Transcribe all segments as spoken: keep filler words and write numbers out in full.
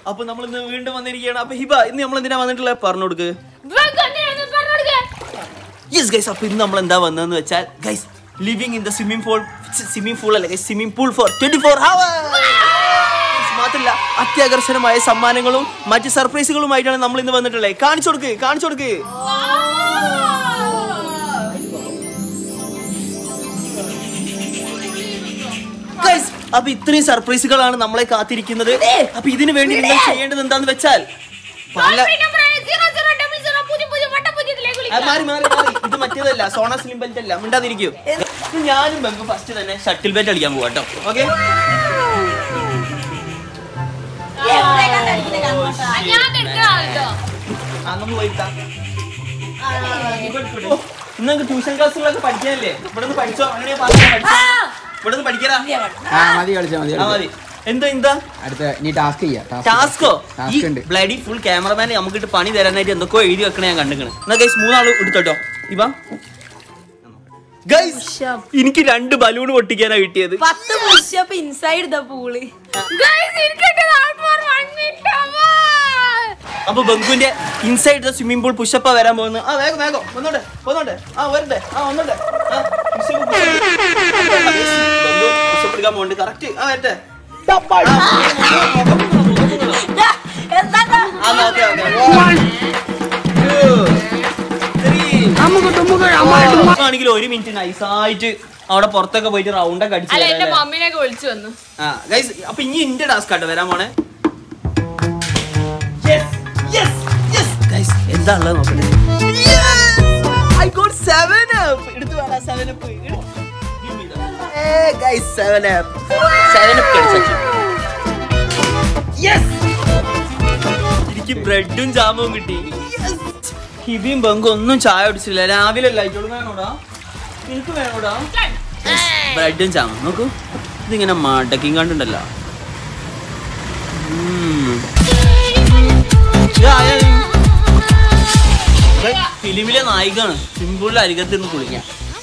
അപ്പൊ നമ്മൾ ഇന്ന് വീണ്ടും വന്നിരിക്കുകയാണ്. അപ്പൊ ഹിബ ഇന്ന് നമ്മൾ എന്തിനാ വന്നിട്ടുള്ളത് പറഞ്ഞു കൊടുക്ക്. യെസ് ഗൈസ്, അപ്പൊ ഇന്ന് നമ്മൾ എന്താ വന്നതെന്ന് വെച്ചാൽ guys living in the swimming pool swimming pool അല്ല guys swimming pool for twenty four hours. മാത്രല്ല അത്യാകർഷകമായ സമ്മാനങ്ങളും മറ്റ് സർപ്രൈസുകളുമായിട്ടാണ് നമ്മൾ ഇന്ന് വന്നിട്ടുള്ളത്. കാണിച്ചു കൊടുക്ക് കാണിച്ചു കൊടുക്ക്. ഗൈസ് അപ്പൊ ഇത്രയും സർപ്രൈസുകളാണ് നമ്മളെ കാത്തിരിക്കുന്നത്. അപ്പൊ ഇതിനു വേണ്ടി നിങ്ങൾ ചെയ്യേണ്ടത് എന്താന്ന് വെച്ചാൽ മാറി മാറി മാറി ഇത് മറ്റേതല്ല, സോണ സ്ലിം ബെൽറ്റ് അല്ല, മിണ്ടാതിരിക്കൂ. ഞാനും ബംഗു ഫസ്റ്റ് തന്നെ ഷട്ടിൽ ബാറ്റ് കളിക്കാൻ പോവാ കേട്ടോ. ഓക്കെ ഇന്ന് ട്യൂഷൻ ക്ലാസ്സുകളൊക്കെ പഠിക്കാനല്ലേ? ഇവിടെ നിന്ന് പഠിച്ചോ? അങ്ങനെ ഇവിടെ നിന്ന് പഠിക്കാ മതി കളിച്ചാ മതി. മതി എന്താ എന്താ അടുത്ത നീ ടാസ്ക് ചെയ്യാ. ടാസ്കോ? ഈ ബ്ലഡി ഫുൾ ക്യാമറമാൻ നമുക്കിട്ട് പണി തരാനായിട്ട് എന്തൊക്കെയോ എഴുതി വെക്കണേ ഞാൻ കണ്ടിക്കണ്. എന്നാ ഗൈസ് മൂന്നാള് എടുത്തോട്ടോ. ഇവ ഗൈസ് എനിക്ക് രണ്ട് ബലൂൺ പൊട്ടിക്കാനാ കിട്ടിയത്. അപ്പൊ ബംഗുവിന്റെ ഇൻസൈഡ് ദ സ്വിമ്മിംഗ് പൂൾ പുഷപ്പാ വരാൻ പോകുന്നത്. ആ വേഗം വേഗം വന്നോട്ടെ വന്നോട്ടെ ആ വരട്ടെ ആ വന്നോട്ടെ പുഷപ്പ് എടുക്കാൻ പോകണ്ട്. കറക്റ്റ് ആ വരട്ടെ. ആണെങ്കിൽ ഒരു മിനിറ്റ് നൈസായിട്ട് അവിടെ പുറത്തൊക്കെ പോയിട്ട് റൗണ്ടൊക്കെ അടിച്ചു. അപ്പൊ ഇനി എന്റെ ടാസ്ക് ആട്ടോ വരാൻ പോണേ. എന്താ ഉള്ളത് നോക്കട്ടെ. എനിക്ക് ബ്രെഡും ജാമും കിട്ടി. ഹിബിയും ബംഗും ഒന്നും ചായ കുടിച്ചില്ല. രാവിലെ ലൈറ്റോട് വേണോടാ, എനിക്ക് വേണോടാ. ബ്രെഡും ജാമും നോക്കൂ. ഇതിങ്ങനെ മടക്കി കണ്ടുണ്ടല്ലോ. ഫിലിമിലെ നായികയാണ് സിമ്പിളിലെ അരികത്ത് നിന്ന് കുളിക്കാൻ.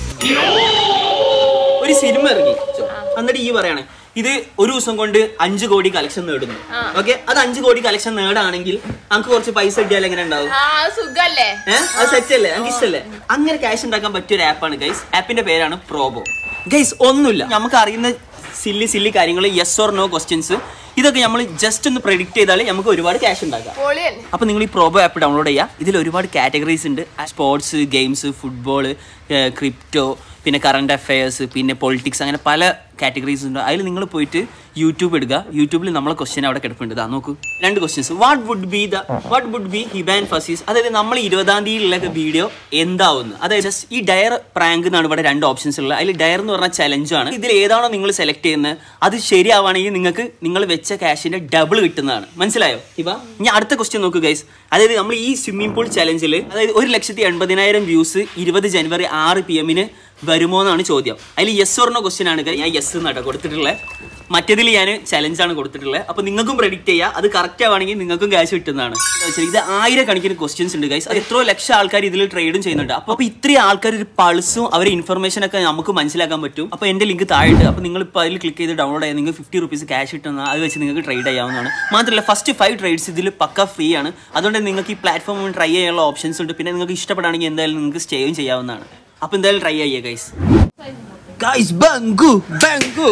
ഒരു സിനിമ ഇറങ്ങി എന്നിട്ട് ഈ പറയണേ ഇത് ഒരു ദിവസം കൊണ്ട് അഞ്ചു കോടി കളക്ഷൻ നേടുന്നു. ഓക്കെ, അത് അഞ്ചു കോടി കളക്ഷൻ നേടാണെങ്കിൽ നമുക്ക് കുറച്ച് പൈസ കിട്ടിയാൽ എങ്ങനെ ഉണ്ടാവും? ഏഹ് അത് സെറ്റ് അല്ലേ? നമുക്ക് ഇഷ്ടല്ലേ? അങ്ങനെ ക്യാഷ് ഉണ്ടാക്കാൻ പറ്റിയ ഒരു ആപ്പാണ് ഗൈസ്. ആപ്പിന്റെ പേരാണ് പ്രോബോ. ഗൈസ് ഒന്നുമില്ല, നമുക്ക് അറിയുന്ന സില്ലി സില്ലി കാര്യങ്ങൾ, യെസ് ഓർ നോ ക്വസ്റ്റ്യൻസ്, ഇതൊക്കെ നമ്മൾ ജസ്റ്റ് ഒന്ന് പ്രെഡിക്റ്റ് ചെയ്താൽ നമുക്ക് ഒരുപാട് ക്യാഷ് ഉണ്ടാക്കാം. അപ്പൊ നിങ്ങൾ ഈ പ്രോബോ ആപ്പ് ഡൗൺലോഡ് ചെയ്യുക. ഇതിൽ ഒരുപാട് കാറ്റഗറീസ് ഉണ്ട്. സ്പോർട്സ്, ഗെയിംസ്, ഫുട്ബോൾ, ക്രിപ്റ്റോ, പിന്നെ കറണ്ട് അഫയേഴ്സ്, പിന്നെ പൊളിറ്റിക്സ്, അങ്ങനെ പല കാറ്റഗറീസ് ഉണ്ട്. അതിൽ നിങ്ങൾ പോയിട്ട് യൂട്യൂബ് എടുക്കുക. യൂട്യൂബിൽ നമ്മളെ ക്വസ്റ്റ്യൻ അവിടെ കിടപ്പുണ്ട്. ഇതാ നോക്കൂ, രണ്ട് questions. What would be the what would be ഹിബാൻ ഫസീസ്, അതായത് നമ്മൾ ഇരുപതാം തീയതിയിലുള്ള വീഡിയോ എന്താവുന്നു. അതായത് ജസ്റ്റ് ഈ ഡയർ പ്രാങ്ക് എന്നാണ് ഇവിടെ രണ്ട് ഓപ്ഷൻസ് ഉള്ളത്. അതിൽ ഡയർ എന്ന് പറഞ്ഞ ചലഞ്ചാണ്. ഇതിൽ ഏതാണോ നിങ്ങൾ സെലക്ട് ചെയ്യുന്നത് അത് ശരിയാവുകയാണെങ്കിൽ നിങ്ങൾക്ക് നിങ്ങൾ വെച്ച ക്യാഷിന്റെ ഡബിൾ കിട്ടുന്നതാണ്. മനസ്സിലായോ? ഇവ ഇനി അടുത്ത ക്വസ്റ്റ്യൻ നോക്കൂ ഗൈസ്. അതായത് നമ്മൾ ഈ സ്വിമ്മിംഗ് പൂൾ ചലഞ്ചിൽ അതായത് ഒരു ലക്ഷത്തി എൺപതിനായിരം വ്യൂസ് ഇരുപത് ജനുവരി ആറ് പി എമ്മിന് വരുമോ എന്നാണ് ചോദ്യം. അതിൽ യെസ് ഓർണോ ക്വസ്റ്റ്യൻ ആണ്. ഞാൻ യെസ് എന്നാട്ടോ കൊടുത്തിട്ടുള്ളത്. മറ്റേതിൽ ഞാൻ ചലഞ്ചാണ് കൊടുത്തിട്ടുള്ളത്. അപ്പൊ നിങ്ങൾക്കും പ്രെഡിക്റ്റ് ചെയ്യാം. അത് കറക്റ്റ് ആവുകയാണെങ്കിൽ നിങ്ങൾക്കും ക്യാഷ് കിട്ടുന്നതാണ്. ഇത് ആയിരക്കണക്കിന് ക്വസ്റ്റ്യൻസ് ഉണ്ട് ഗൈസ്. അത് എത്രയോ ലക്ഷം ആൾക്കാർ ഇതിൽ ട്രേഡും ചെയ്യുന്നുണ്ട്. അപ്പൊ ഇത്രയും ആൾക്കാർ ഒരു പൾസും അവരെ ഇൻഫർമേഷൻ ഒക്കെ നമുക്ക് മനസ്സിലാക്കാൻ പറ്റും. അപ്പൊ എന്റെ ലിങ്ക് താഴെ. അപ്പൊ നിങ്ങൾ ഇപ്പോൾ അതിൽ ക്ലിക്ക് ചെയ്ത് ഡൗൺലോഡ് ചെയ്യാൻ നിങ്ങൾക്ക് ഫിഫ്റ്റി റുപ്പീസ് ക്യാഷ് കിട്ടുന്ന അത് വെച്ച് നിങ്ങൾക്ക് ട്രേഡ് ചെയ്യാവുന്നതാണ്. മാത്രമല്ല ഫസ്റ്റ് ഫൈവ് ട്രേഡ്സ് ഇതിൽ പക്ക ഫ്രീ ആണ്. അതുകൊണ്ട് നിങ്ങൾക്ക് ഈ പ്ലാറ്റ്ഫോമിൽ ട്രൈ ചെയ്യാനുള്ള ഓപ്ഷൻസ് ഉണ്ട്. പിന്നെ നിങ്ങൾക്ക് ഇഷ്ടപ്പെടുകയാണെങ്കിൽ എന്തായാലും നിങ്ങൾക്ക് സ്റ്റേയും ചെയ്യാവുന്നതാണ്. അപ്പൊ എന്തായാലും ട്രൈ ചെയ്യാ ഗൈസ്. ഗൈസ് ബംഗു ബംഗു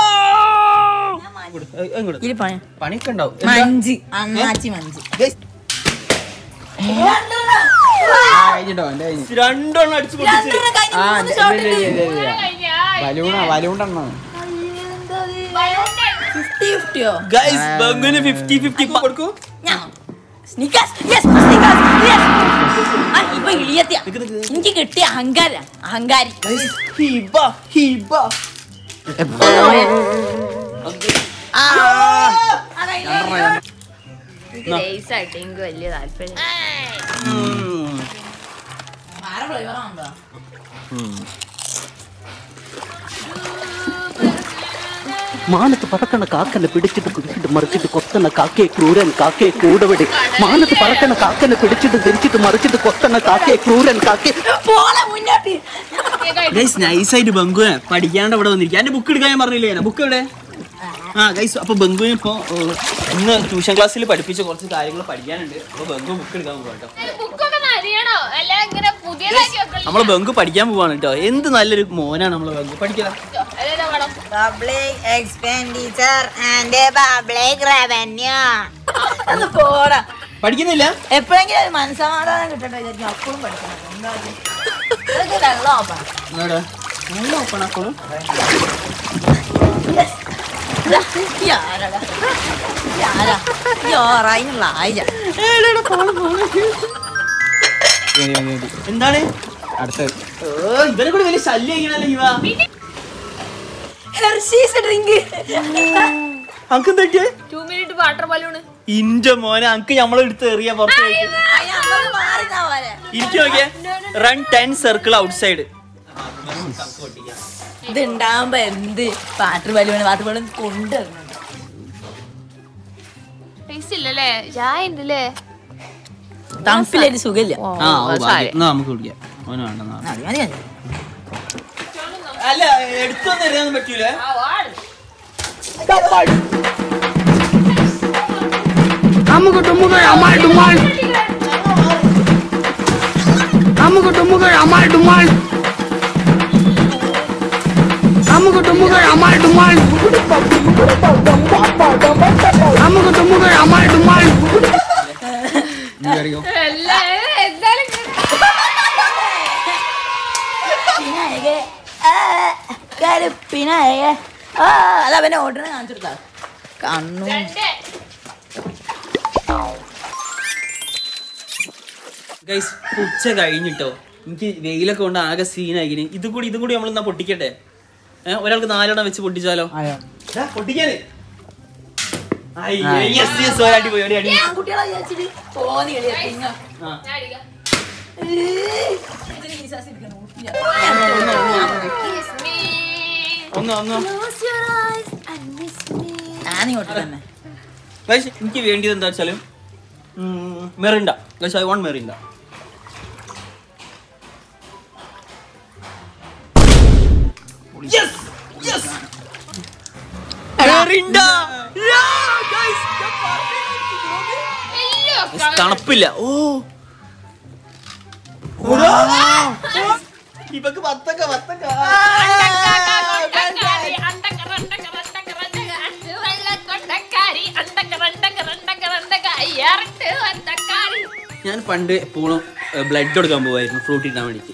പണിയൊക്കെ ഉണ്ടാവും. രണ്ടെണ്ണം അടിച്ചു ഗൈസ്. ബംഗുവിന് ഫിഫ്റ്റി ഫിഫ്റ്റി കൊടുക്കൂ. എനിക്ക് കിട്ടിയ അഹങ്കാര അഹങ്കാരി വലിയ താല്പര്യം. മാനത്ത് പറക്കണ കാക്കനെ പിടിച്ചിട്ട് പിടിച്ചിട്ട് മറിച്ചിട്ട് കൊത്തണ കാക്കയെ ക്രൂരൻ കാക്കയെ കൂടവിടെ. മാനത്ത് പറക്കണ കാക്കനെ പിടിച്ചിട്ട് തിരിച്ചിട്ട് മറിച്ചിട്ട് കൊത്തണ കാക്കയെ ക്രൂരൻ കാക്കയെ. നൈസായിട്ട് ബംഗുനെ പഠിക്കാണ്ട് ഇവിടെ വന്നിരിക്കുക. എന്റെ ബുക്ക് എടുക്കാൻ ഞാൻ പറഞ്ഞില്ലേ? ബുക്ക് എവിടെ? ആ ഗൈസ്, അപ്പൊ ബംഗുവിന് ഇപ്പൊ ഇന്ന് ട്യൂഷൻ ക്ലാസ്സിൽ പഠിപ്പിച്ച കുറച്ച് കാര്യങ്ങൾ പഠിക്കാനുണ്ട്. അപ്പൊ ബംഗു ബുക്ക് എടുക്കാൻ പോവാ കേട്ടോ. നമ്മള് ബംഗു പഠിക്കാൻ പോവാണ് കേട്ടോ. എന്ത് നല്ലൊരു മോനാണ് നമ്മള് ബംഗു. പഠിക്കാം. Public expenditure and public revenue. അത് പോടാ. പഠിക്കുന്നില്ല? എപ്പോഴെങ്കിലും മനസ്സമാധാനം കിട്ടട്ടെ വിചാരിക്കും. അപ്പോഴും പഠിക്കണം. എന്താ വെള്ളം ഓപ്പൺ. നല്ല ഓപ്പൺ ആക്കോളും. എന്താണ് അടുത്തത്? ഇവരെ കൂടെ വലിയ ശല്യമാണല്ലോ ഇവ. അങ്ക് തട്ടിയേ ഇന്റെ മോനെ. അങ്ക് നമ്മളെടുത്ത് എറിയാ പുറത്ത് ഇരിക്കു നോക്കിയേ. Run ten circle outside. ഇതുണ്ടാവുമ്പോ എന്ത് വാട്ടർ ബലൂണ് വാട്ടർ ബലൂൺ കൊണ്ടുവരണം. തണുപ്പിലൊരു സുഖമില്ല. നമുക്ക് കുടിക്കാം. അല്ല എടുത്തൊന്നും എറിയാൻ പറ്റൂലേ? നമുക്ക് ടുമ്മുകൾ അമാൾ ഡുമാൾ നമുക്ക് ടുമ്മുകൾ അമാൾ ഡുമാൾ നമുക്ക് ടുമ്മുകൾ അമാൾ ഡുമാൾ നമുക്ക് ടുമ്മുകൾ അമാൾ ഡുമാൾ. അതവനെ ഓർഡറിന് കാണിച്ചെടുത്താ കണ്ണു. ഗൈസ് ഉച്ച കഴിഞ്ഞിട്ടോ എനിക്ക് വെയിലൊക്കെ കൊണ്ട് ആകെ സീനായിക്കിന്. ഇതും കൂടി ഇതും കൂടി നമ്മൾ എന്നാ പൊട്ടിക്കട്ടെ. ഏഹ് ഒരാൾക്ക് നാലെണ്ണം വെച്ച് പൊട്ടിച്ചാലോ? പൊട്ടിക്കാന് എനിക്ക് വേണ്ടിയത് എന്താ വെച്ചാല് Mirinda. Guys I want Mirinda. Yes! Yes! Mirinda. തണുപ്പില്ല. ഓ ഇവക്ക് പത്തക്ക പത്തക്ക. ഞാൻ പണ്ട് എപ്പോഴും ബ്ലഡ് കൊടുക്കാൻ പോവായിരുന്നു ഫ്രൂട്ട് ഇടാൻ വേണ്ടിട്ട്.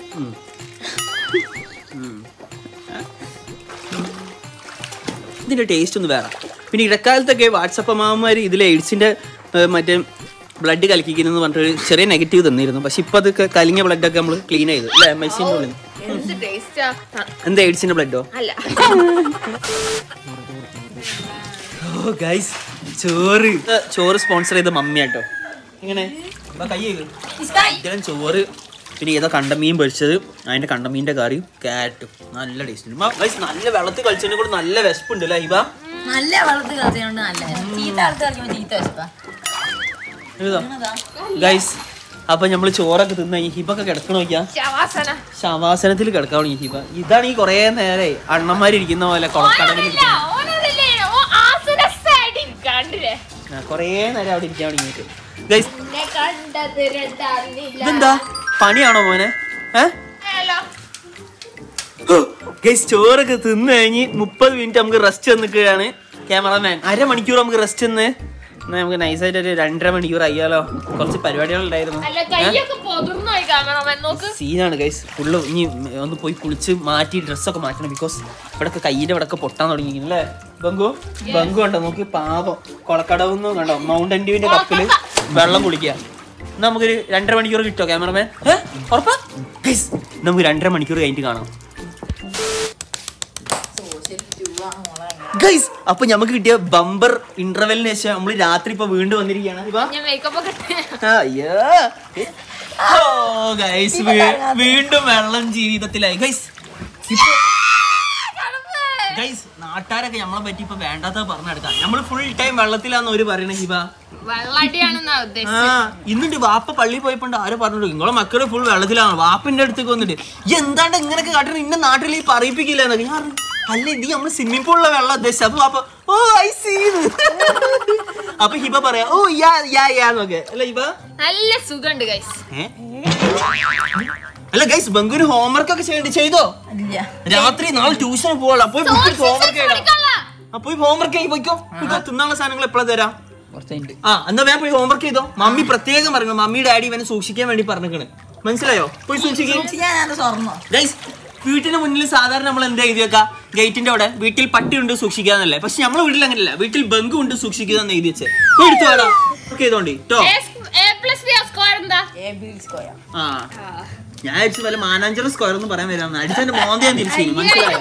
ഇതിന്റെ ടേസ്റ്റ് ഒന്ന് വേറെ. പിന്നെ ഇടക്കാലത്തൊക്കെ വാട്സപ്പ് അമ്മമാർ ഇതിൽ എയ്ഡ്സിന്റെ മറ്റേ ബ്ലഡ് കലക്കിക്കുന്നു പറഞ്ഞിട്ട് ചെറിയ നെഗറ്റീവ് തന്നിരുന്നു. പക്ഷെ ഇപ്പൊ അതൊക്കെ കലിങ്ങ ബ്ലഡൊക്കെ നമ്മൾ ക്ലീൻ ചെയ്തു അല്ലേ? മെഷീൻ്റെ ഉള്ളിൽ എന്താ എയ്ഡ്സിന്റെ ബ്ലഡോ? ഓ ഗൈസ് ചോറ് ചോറ് സ്പോൺസർ ചെയ്ത മമ്മിയാട്ടോ. ഇങ്ങനെ കൈ ഇതെല്ലാം ചോറ്. പിന്നെ ഏതോ കണ്ടമീൻ പൊരിച്ചത്, അതിന്റെ കണ്ടമീൻ്റെ കറിയും ക്യാരറ്റും നല്ല ടേസ്റ്റ് ഉണ്ട്. നല്ല വെള്ളത്തിൽ കളിച്ചതിനെ കൂടെ നല്ല വിശപ്പുണ്ട് അല്ലേ ഇവ? നല്ല വെള്ളത്തിൽ കളിച്ചതുകൊണ്ട് നല്ല ചീത്ത ആൾക്കാർ ചീത്ത വിശപ്പാ ഗൈസ്. അപ്പൊ നമ്മള് ചോറൊക്കെ തിന്ന ഈ ഹിബൊക്കെ കിടക്കണ നോക്കിയാ ശവാസനത്തിൽ കിടക്കാവണം ഈ ഹിബ. ഇതാണ് ഈ കൊറേ നേരെ അണ്ണന്മാരിരിക്കുന്ന പോലെ കൊളക്കടവിൽ കൊറേ നേരം അവിടെ ഇരിക്കാൻ വേണ്ടി. ഗൈസ് ഇതെന്താ പണിയാണോ മോനെ? ഗൈസ് ചോറൊക്കെ തിന്നു കഴിഞ്ഞ് മുപ്പത് മിനിറ്റ് നമുക്ക് റെസ്റ്റ് തന്നിക്കുകയാണ് ക്യാമറമാൻ. അരമണിക്കൂർ നമുക്ക് റെസ്റ്റ് തന്ന് നമുക്ക് നൈസായിട്ട് ഒരു രണ്ടര മണിക്കൂർ അയ്യാലോ. കുറച്ച് പരിപാടികളുണ്ടായിരുന്നു. സീനാണ് ഗൈസ് ഫുള്ള്. ഇനി ഒന്ന് പോയി കുളിച്ച് മാറ്റി ഡ്രസ്സൊക്കെ മാറ്റണം. ബിക്കോസ് ഇവിടെയൊക്കെ കയ്യിൻ്റെ ഇവിടെ പൊട്ടാൻ തുടങ്ങി അല്ലേ ബംഗു? ബംഗു കണ്ടോ നോക്കി പാപം കൊളക്കടവെന്ന് കണ്ടോ മൗണ്ടൻ ഡ്യൂവിന്റെ കപ്പില് വെള്ളം കുളിക്കുക. നമുക്കൊരു രണ്ടര മണിക്കൂർ കിട്ടോ ക്യാമറമാൻ? ഉറപ്പാ ഗൈസ്? നമുക്ക് രണ്ടര മണിക്കൂർ കഴിഞ്ഞിട്ട് കാണാം ഗൈസ്. അപ്പൊ നമുക്ക് കിട്ടിയ ബമ്പർ ഇന്റർവെലിന് ശേഷം നമ്മള് രാത്രി ഇപ്പൊ വീണ്ടും വന്നിരിക്കുകയാണ്. വീണ്ടും വെള്ളം ജീവിതത്തിലായി ഗൈസ്. ഗൈസ് നാട്ടുകാരൊക്കെ നമ്മളെ പറ്റി ഇപ്പൊ വേണ്ടാത്ത പറഞ്ഞെടുക്കാം. നമ്മള് ഫുൾ ടൈം വെള്ളത്തിലാന്ന് ഒരു പറയണ ഹിബ. ആ ഇന്നിട്ട് വാപ്പ പള്ളി പോയപ്പോണ്ട് ആരോ പറഞ്ഞു നിങ്ങളെ മക്കള് ഫുൾ വെള്ളത്തിലാണ്. വാപ്പിന്റെ അടുത്തേക്ക് വന്നിട്ട് എന്താണ്ട് ഇങ്ങനൊക്കെ കാട്ടണം ഇന്ന നാട്ടിൽ പറയിപ്പിക്കില്ല എന്നൊക്കെ. ഞാൻ അല്ല ഇത് നമ്മള് സ്വിമ്മിംഗ് പൂളിലെ വെള്ളം ഉദ്ദേശിച്ച അപ്പൊ അപ്പൊ ഓ ഐ സീ അപ്പൊ ഹിബ പറയാ ഓ യാ യാ യാ നോക്കെ അല്ല ഹിബ നല്ല സുഖമുണ്ട് ഗൈസ്. അല്ല ഗൈസ് ബംഗൂര് ഹോംവർക്ക് ഒക്കെ ചെയ്യണ്ടി ചെയ്തോ? രാത്രി നാളെ ട്യൂഷന് പോവാ പോയി ഹോംവർക്ക് പോയി ഹോംവർക്ക് ആയി പോയിക്കോ. തിന്നാനുള്ള സാധനങ്ങൾ എപ്പോഴാ തരാം? ആ എന്നാ ഞാൻ പോയി ഹോംവർക്ക് ചെയ്തോ. മമ്മി പ്രത്യേകം പറഞ്ഞു മമ്മി ഡാഡി ഇവനെ സൂക്ഷിക്കാൻ വേണ്ടി പറഞ്ഞിക്കണ്. മനസ്സിലായോ? പോയി സൂക്ഷിക്കാൻ. വീട്ടിന് മുന്നിൽ സാധാരണ നമ്മൾ എന്താ എഴുതി വെക്കാം? ഗേറ്റിന്റെ അവിടെ വീട്ടിൽ പട്ടി ഉണ്ട് സൂക്ഷിക്കാന്നല്ലേ. പക്ഷെ നമ്മളെ വീട്ടിൽ അങ്ങനെയല്ല, വീട്ടിൽ ബംഗു ഉണ്ട് സൂക്ഷിക്കുക എന്ന് എഴുതി വെച്ചേ. എടുത്തു വേടാ ഒക്കെ ചെയ്തോണ്ടി ട്ടോ. ആ ഞാൻ അടിച്ചു വല്ല മാനാഞ്ചറ സ്ക്വയർ ഒന്നും പറയാൻ വരാം. അടിച്ചെന്റെ മോന്തി ഞാൻ തിരിച്ചു. മനസ്സിലായോ?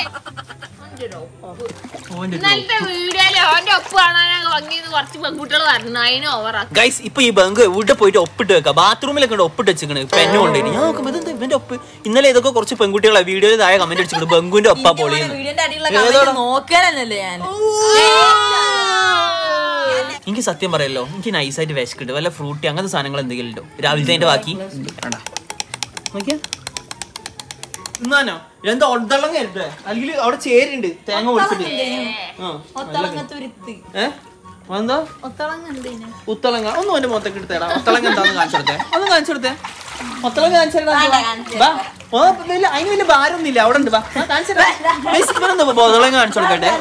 ഗൈസ് ഇപ്പൊ ഈ ബംഗു എവിടെ പോയിട്ട് ഒപ്പിട്ട് വെക്കാം. ബാത്റൂമിലൊക്കെ ഒപ്പിട്ട് വെച്ചിക്കണ് പെണ്ണ് കൊണ്ടുപോയി. ഞാൻ നോക്കുമ്പോ ഇതെന്താ ഇവന്റെ ഒപ്പ്? ഇന്നലെ ഇതൊക്കെ കുറച്ച് പെൺകുട്ടികളെ വീഡിയോയിൽ താഴെ കമന്റ് അടിച്ചിട്ടുണ്ട് ബംഗുവിന്റെ ഒപ്പാ പൊളിയെന്ന്. എനിക്ക് സത്യം പറയല്ലോ, എനിക്ക് നൈസായിട്ട് വിശക്കുണ്ട്. വല്ല ഫ്രൂട്ടി അങ്ങനത്തെ സാധനങ്ങൾ എന്തെങ്കിലും ഉണ്ടോ രാവിലത്തെ അതിന്റെ ബാക്കി? എന്നാനോ എന്താ ഒട്ടളം കേട്ടെ അല്ലെങ്കിൽ അവിടെ ചേരുണ്ട് തേങ്ങ പൊളിച്ചിട്ട്. എന്താ ഉത്തളങ്ങ ഒന്നും എന്റെ മുഖത്തേക്ക് എടുത്തേടാ. ഒത്തളങ്ങ എന്താന്ന് കാണിച്ചെടുത്തേ, ഒന്ന് കാണിച്ചെടുത്തേ. ഒത്തളങ്ങ കാണിച്ചെടാ. അതിന് വലിയ ഭാരമൊന്നുമില്ല. അവിടെ ഉണ്ട്. ഒത്തളങ്ങ കാണിച്ചു കൊടുക്കട്ടെ.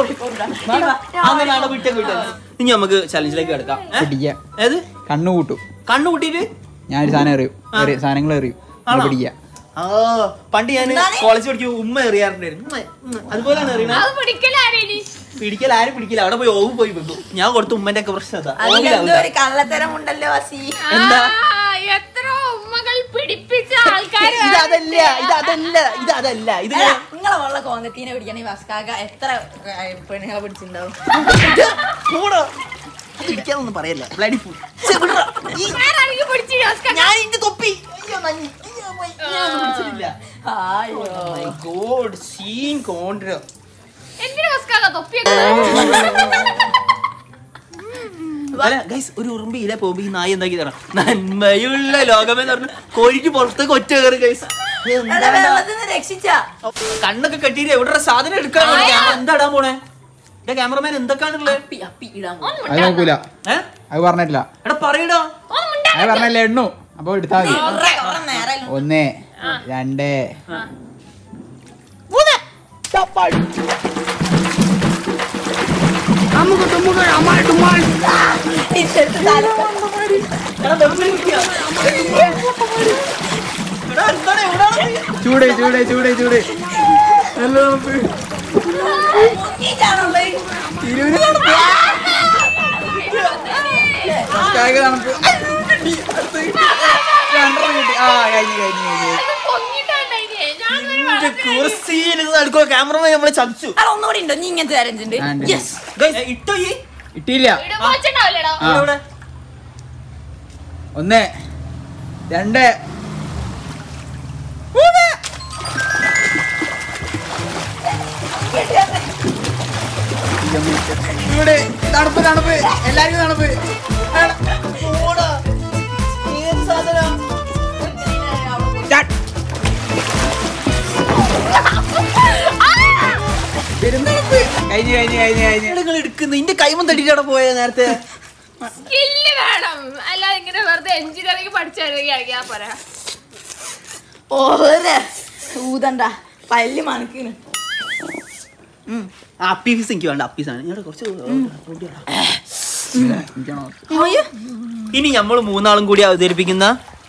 നാളെ വീട്ടൊക്കെ വിട്ടേ. ഇനി നമുക്ക് ചലഞ്ചിലേക്ക് കിടക്കാം. ഏത് കണ്ണു കൂട്ടും? കണ്ണു കൂട്ടിട്ട് ഞാൻ ഒരു സാധനം എറിയും, സാധനങ്ങൾ എറിയും, പിടിക്കുക. ആ പണ്ട് ഞാൻ കോളേജ് പഠിക്കുമ്പോ ഉമ്മ എറിയാറുണ്ടായിരുന്നു. അതുപോലെയാണ് എറിയണത്. പിടിക്കൽ ആരും പിടിക്കില്ല. അവിടെ പോയി ഓവ് പോയി വെക്കും. ഞാൻ കൊടുത്ത ഉമ്മന്റെ ഒക്കെ പ്രശ്നം കള്ളത്തരം ഉണ്ടല്ലോ. എന്താ ഇതല്ല ഇതല്ല ഇതല്ല ഇത് നിങ്ങളെ വെള്ള കോങ്കത്തീനെ പിടിക്കണേ വസ്കാക എത്ര പെണ്ണുങ്ങളെ പിടിച്ചിട്ടുണ്ടാവും. പിടിക്കാന്നൊന്നും പറയല്ല. ബ്ലഡി ഫുൾ ഞാൻ ഇന്റെ തൊപ്പി ഒരു ഉറുമ്പ് ഇല പോകുമ്പോ ഈ നായ എന്താക്കി തരാം. നന്മയുള്ള ലോകമെന്ന് പറഞ്ഞു കോഴിക്ക് പുറത്തേക്ക് ഒറ്റ കയറി ഗൈസ്. കണ്ണൊക്കെ കെട്ടിട്ട് എവിടെ സാധനം എടുക്കാൻ എന്താടാ പോണേ? ക്യാമറമാൻ എന്തൊക്കെയാണുള്ളത്? അത് നോക്കൂല, അത് പറഞ്ഞിട്ടില്ല. എടാ പറയടാ, അത് പറഞ്ഞല്ലേ എണ്ണു. അപ്പൊ എടുത്താ മതി. ഒന്ന് രണ്ട് ചൂട് ചൂട് ചൂട് ചൂട് തണുപ്പ്. ക്യാമറമാൻ നമ്മളെ ചതിച്ചു. ഒന്നുകൂടി ഉണ്ടോ? നീ ഇങ്ങനത്തെ ചാലഞ്ചുണ്ട്. ഇട്ടോ ഈ ഇട്ടില്ല. ഒന്ന് രണ്ട് ഇവിടെ തണുപ്പ് തണുപ്പ് എല്ലാവർക്കും തണുപ്പ്. കഴിഞ്ഞു കഴിഞ്ഞു കഴിഞ്ഞു കഴിഞ്ഞു നിങ്ങൾ എടുക്കുന്നു. ഇന്റെ കൈമ തട്ടിട്ടാണ് പോയത് നേരത്തെ. വേണം അല്ലാതെ ഇങ്ങനെ വെറുതെ എഞ്ചിനീയറിംഗ് പഠിച്ചാൽ പറയാ. ഊതണ്ട പല്ല് മണക്കിന്. അപ്പീസ് എനിക്ക് വേണ്ട. അപ്പീസാണ് കുറച്ച്. ഇനി നമ്മൾ മൂന്നാളും കൂടി അവതരിപ്പിക്കുന്ന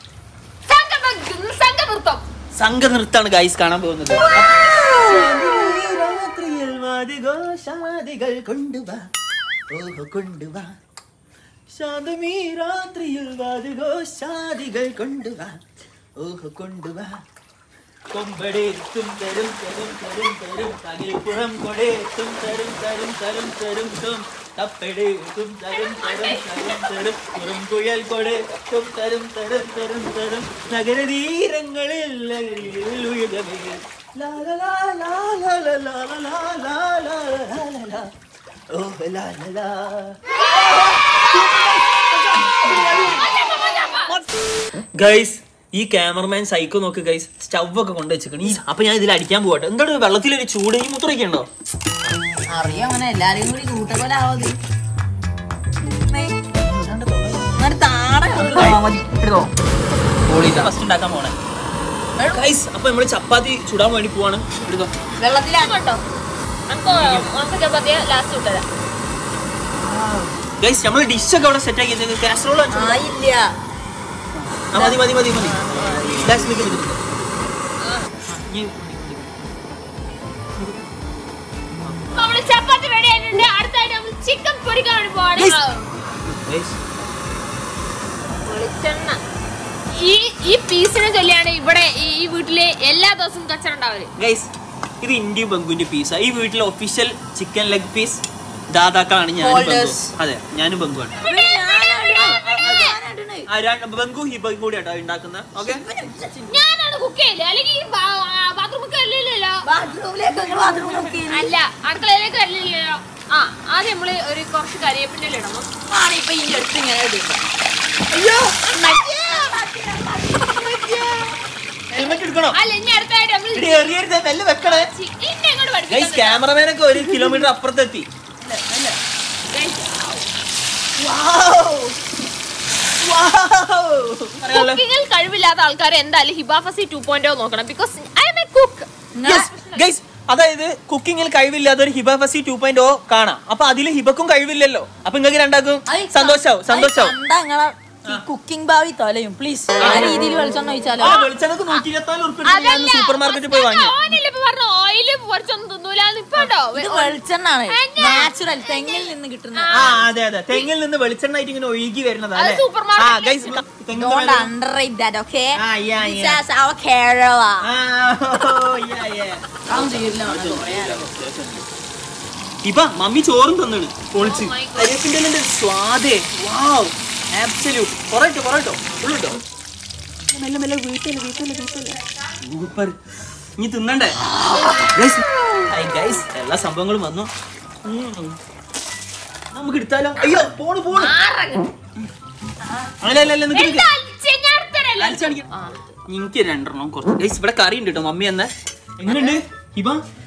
സംഘനൃത്താണ് ഗൈസ് കാണാൻ പോകുന്നത്. ഘോഷാദികൾ കൊണ്ടുവാ ഓഹോ കൊണ്ടുവാ ശാന്തമീ രാത്രിയിൽ വാദിഘോഷാദികൾ കൊണ്ടുവാ ഓഹോ കൊണ്ടുവാ കൊമ്പടേത്തും തരും തരും തരും തരും കകിൽപ്പുറം കൊടേത്തും തരും തരും തരും തരും തും തപ്പടേത്തും തരും തരും തരും തരും പുറം കുയൽ കൊടേത്തും തരും തരും തരും തരും നഗരതീരങ്ങളിൽ ലഹരിയിൽ ഉയരമേ ലാ ലാ ലാ ലാ ലാ ലാ ലാ ലാ ലാ ലാ ലാ ഓഹ് ലാ ലാ. ഗൈസ് ഈ ക്യാമറമാൻ സൈക്കോ നോക്ക് ഗൈസ്, സ്റ്റവ് ഒക്കെ കൊണ്ട് വെച്ചിരിക്കണം. ഈ അപ്പൊ ഞാൻ ഇതിൽ അടിക്കാൻ പോകട്ടെ. എന്താണ് വെള്ളത്തിലൊരു ചൂട് ഈ മുത്രയൊക്കെ ഉണ്ടോ? അറിയാം അങ്ങനെ എല്ലാരെയും കൂടി കൂട്ട പോലെ ആവത്. ഫസ്റ്റ് ഉണ്ടാക്കാൻ പോണേ ഗൈസ്. അപ്പൊ നമ്മള് ചപ്പാത്തി ചുടാൻ വേണ്ടി പോവാണ്. എടുത്തോ. വെള്ളത്തിലാണ് കേട്ടോ. ലാസ്റ്റ് വിട്ടതാ ഗൈസ് നമ്മള് ഡിഷ് ഒക്കെ അവിടെ സെറ്റ് ആക്കി. കാസറോൾ ആയില്ല. മതി മതി മതി മതി. നമ്മള് ചപ്പാത്തി റെഡി ആയിട്ടുണ്ട്. അടുത്തായിട്ട് നമ്മൾ ചിക്കൻ പൊരിക്കാൻ വേണ്ടി പോവാണ്. വെളിച്ചെണ്ണ ഈ ഈ പീസിനെ ചൊല്ലിയാണ് ഇവിടെ ഈ വീട്ടില് എല്ലാ ദിവസവും കച്ചറ ഉണ്ടാവല്. ഗൈസ് ഇത് ഇന്ത്യ ബംഗുവിന്റെ പീസാ. ഈ വീട്ടിലെ ഒഫീഷ്യൽ ചിക്കൻ ലെഗ് പീസ് ദാതാക്കളാണ് ഞാൻ. അതെ ഞാനും ബംഗുവാണ്. ബംഗു ഹിബയും കൂടി ആട്ടോ ഉണ്ടാക്കുന്നത്. ഓക്കെ ഞാനാണ് കുക്ക് ചെയ്യില്ല, അല്ലെങ്കിൽ ബാത്റൂമിൽ കയറില്ലല്ലോ. അല്ല അടുക്കളയിലേക്ക് കയറില്ലല്ലോ. ആ ആദ്യം നമ്മള് ഒരു കുറച്ച് കരിവേപ്പിന്റെ ഇടണം. ഇപ്പൊ ഈ അടുത്ത് ഇങ്ങനെ ഹെൽമെറ്റ് എടുക്കണോ? അല്ല ഇനി അടുത്തായിട്ട് നമ്മൾ ക്യാമറമാനൊക്കെ ഒരു കിലോമീറ്റർ അപ്പുറത്തെത്തി. കുക്കിങ്ങിൽ കഴിവില്ലാത്ത ആൾക്കാർ എന്തായാലും ഹിബാഫസി ടു പോയിന്റ് നോക്കണം. Because I am a cook. അതായത് കുക്കിങ്ങിൽ കഴിവില്ലാത്ത ഒരു Hiba Fasi two point O കാണാം. അപ്പൊ അതില് ഹിബക്കും കഴിവില്ലല്ലോ. അപ്പൊ നിങ്ങൾക്ക് രണ്ടാക്കും സന്തോഷാവും സന്തോഷാവും. കുക്കിംഗ് ഭാവി തോലയും പ്ലീസ് ആ രീതിയിൽ വെളിച്ചെണ്ണ ഒഴിച്ചാലോ. വെളിച്ചെണ്ണക്ക് നൂറ്റി ഇരുപത്തിനാല് ഉറുപ്പിക സൂപ്പർ മാർക്കറ്റിൽ പോയി വാങ്ങി. വെളിച്ചെണ്ണാണ് നാച്ചുറൽ തെങ്ങിൽ നിന്ന് കിട്ടുന്നത്. ആ അതെ അതെ തെങ്ങിൽ നിന്ന് വെളിച്ചെണ്ണ ആയിട്ട് ഇങ്ങനെ ഒഴുകി വരുന്നത്. ഇപ്പൊ മമ്മി ചോറും തന്നാണ് പൊളിച്ച്. കരിവേപ്പിന്റെ സ്വാദേ വാവ് ആബ്സല്യൂട്ട്. കൊറേട്ടോ കൊറേട്ടോ ഉള്ളിട്ടോ. മെല്ലെ മെല്ലെ വീട്ടല്ലേ വീട്ടല്ലേ വീട്ടല്ലേ സൂപ്പർ. ഇനി തിന്നണ്ടേ ഗൈസ്? എല്ലാ സംഭവങ്ങളും വന്നു. നമുക്ക് എടുത്താലോ? അയ്യോ പോണ് പോണ്. അല്ല അല്ല എനിക്ക് രണ്ടെണ്ണം കുറച്ച്. ഗൈസ് ഇവിടെ കറി ഉണ്ട് കേട്ടോ മമ്മി എന്ന. എങ്ങനെയുണ്ട് ഹിബ?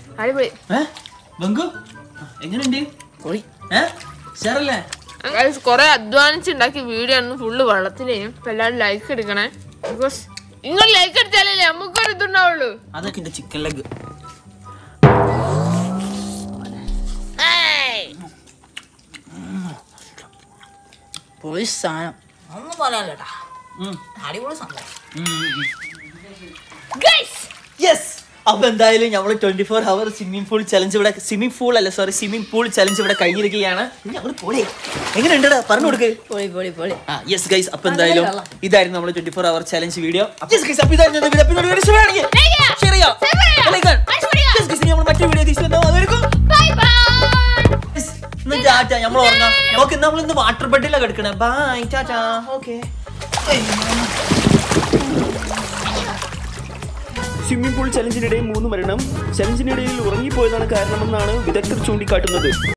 ബംഗു എങ്ങനെയുണ്ട്? ഷെയറല്ലേ? കൊറേ അധ്വാനിച്ചുണ്ടാക്കി വീഡിയോ ആണ് ഫുള്ള് വെള്ളത്തിലേയും. എല്ലാവരും ലൈക്ക് എടുക്കണേ. ബിക്കോസ് നിങ്ങൾ ലൈക്ക് അടിച്ചാലേ നമുക്കൊരു ഇതുണ്ടാവുള്ളൂ. അതൊക്കെ എന്റെ ചിക്കൻ ലെഗ്. പോയി സാധനം ഒന്നും പറയാനില്ലട്ടാ. അടിപൊളി സംഭവം. അപ്പൊ എന്തായാലും നമ്മള് twenty four hour swimming pool challenge ഇവിടെ സ്വിമ്മിംഗ് പൂൾ അല്ല സോറി സ്വിമ്മിംഗ് പൂൾ ചലഞ്ച് ഇവിടെ കഴിഞ്ഞിരിക്കുകയാണ്. ഞങ്ങള് പോളേ എങ്ങനെയുണ്ട് പറഞ്ഞു കൊടുക്ക്. യെസ് ഗൈസ് അപ്പൊ എന്തായാലും ഇതായിരുന്നു നമ്മുടെ twenty four hour challenge video. മറ്റു വീഡിയോ നമ്മൾ ഉറങ്ങാം. ഓക്കെ നമ്മൾ ഇന്ന് വാട്ടർ ബെഡിലാണ് കിടക്കണേ. Bye tata. Okay swimming pool ചലഞ്ചിനിടെ മൂന്ന് മരണം. ചലഞ്ചിനിടയിൽ ഉറങ്ങിപ്പോയതാണ് കാരണമെന്നാണ് വിദഗ്ധർ ചൂണ്ടിക്കാട്ടുന്നത്.